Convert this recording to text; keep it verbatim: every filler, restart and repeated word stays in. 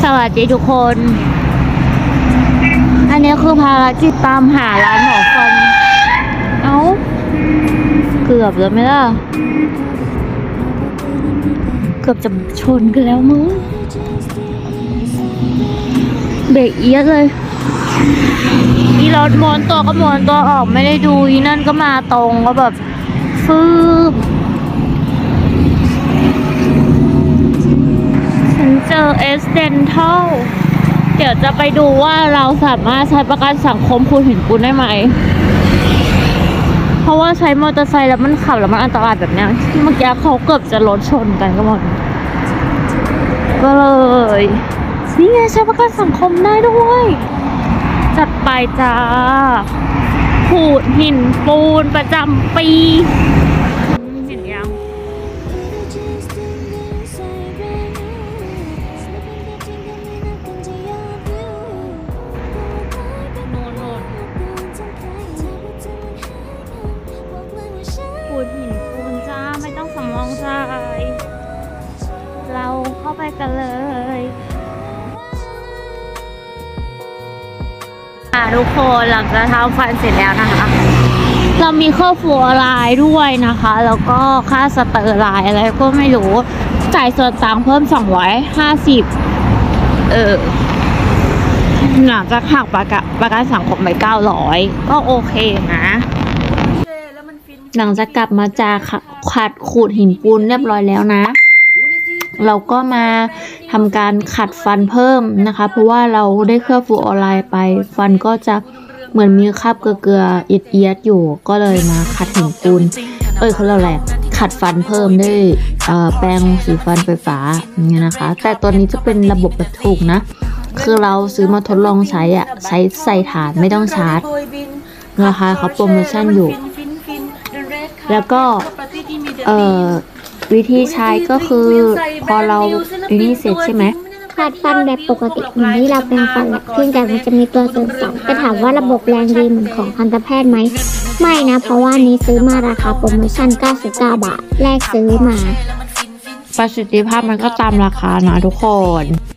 สวัสดีทุกคนอันนี้คือภารกิจตามหาร้านหมอฟันเอ้าเกือบแล้วไหมล่ะเกือบจะชนกันแล้วมึงเบรกเอียดเลยอีรถม้วนตัวก็ม้วนตัวออกไม่ได้ดูอีนั่นก็มาตรงก็แบบฟืบฉันเจอเอสเดนทัลเดี๋ยวจะไปดูว่าเราสามารถใช้ประกันสังคมคุณเห็นกูได้ไหมเพราะว่าใช้มอเตอร์ไซค์แล้วมันขับแล้วมันอันตรายแบบนี้เมื่อกี้เขาเกือบจะรถชนกันก็หมดก็เลยนี่ไงใช้ประกันสังคมได้ด้วยจัดไปจ้าขูดหินปูนประจำปีเห็นยังโน่นโน่นขูดหินปูนจ้าไม่ต้องสำรองจ่ายเราเข้าไปกันเลยทุกคนหลังจากทำฟันเสร็จแล้วนะคะเรามีค่าฟัวไลน์ด้วยนะคะแล้วก็ค่าสเตอร์ไลน์อะไรก็ไม่รู้จ่ายส่วนต่างเพิ่มสองร้อยห้าสิบเออหลังจากหักประกันประกันสังคมไปเก้าร้อยก็โอเคนะหลังจากกลับมาจากขัดขูดหินปูนเรียบร้อยแล้วนะเราก็มาทำการขัดฟันเพิ่มนะคะเพราะว่าเราได้เคลือบฟูออนไลน์ไปฟันก็จะเหมือนมีคราบเกลือๆเอียดๆอยู่ก็เลยมาขัดหินปูนเอ้ยเขาเรียกอะไรขัดฟันเพิ่มด้วยแปรงสีฟันไฟฟ้าอย่างเงี้ยนะคะแต่ตัวนี้จะเป็นระบบแบบถูกนะคือเราซื้อมาทดลองใช้อ่ะใช้ใส่ฐานไม่ต้องชาร์จราคาเขาโปรโมชั่นอยู่แล้วก็เอ่อวิธีใช้ก็คือพอเราอันนี้เสร็จใช่ไหมขัดฟันแบบปกติเหมือนที่เราเป็นฟันแหละเพียงแต่มันจะมีตัวเสริมสองจะถามว่าระบบแรงดีเหมือนของทันตแพทย์ไหมไม่นะเพราะว่านี้ซื้อมาราคาโปรโมชั่นเก้าสิบเก้าบาทแรกซื้อมาประสิทธิภาพมันก็ตามราคานะทุกคน